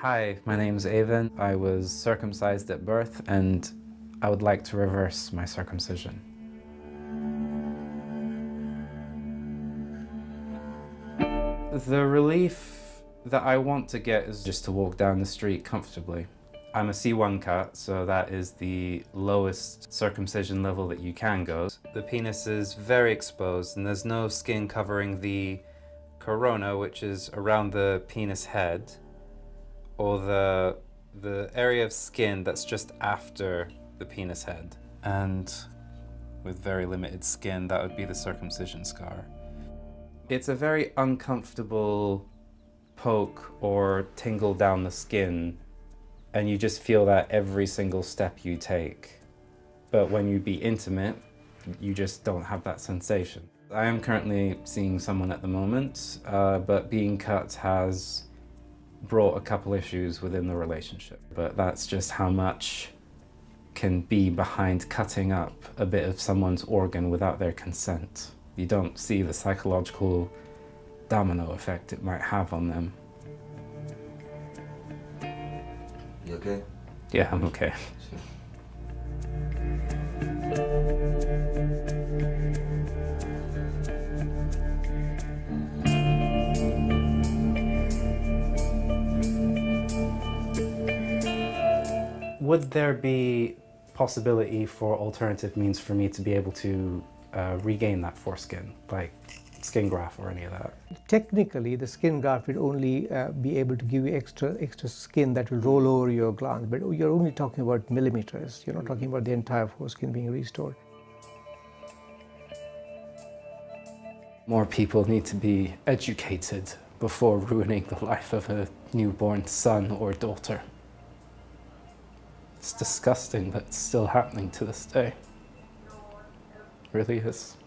Hi, my name's Avon. I was circumcised at birth and I would like to reverse my circumcision. The relief that I want to get is just to walk down the street comfortably. I'm a C1 cut, so that is the lowest circumcision level that you can go. The penis is very exposed and there's no skin covering the corona, which is around the penis head, or the area of skin that's just after the penis head. And with very limited skin, that would be the circumcision scar. It's a very uncomfortable poke or tingle down the skin, and you just feel that every single step you take. But when you be intimate, you just don't have that sensation. I am currently seeing someone at the moment, but being cut has brought a couple issues within the relationship. But that's just how much can be behind cutting up a bit of someone's organ without their consent. You don't see the psychological domino effect it might have on them. You okay? Yeah, I'm okay. Would there be possibility for alternative means for me to be able to regain that foreskin, like skin graft or any of that? Technically, the skin graft will only be able to give you extra skin that will roll over your glands, but you're only talking about millimeters. You're not talking about the entire foreskin being restored. More people need to be educated before ruining the life of a newborn son or daughter. It's disgusting that it's still happening to this day. It really is.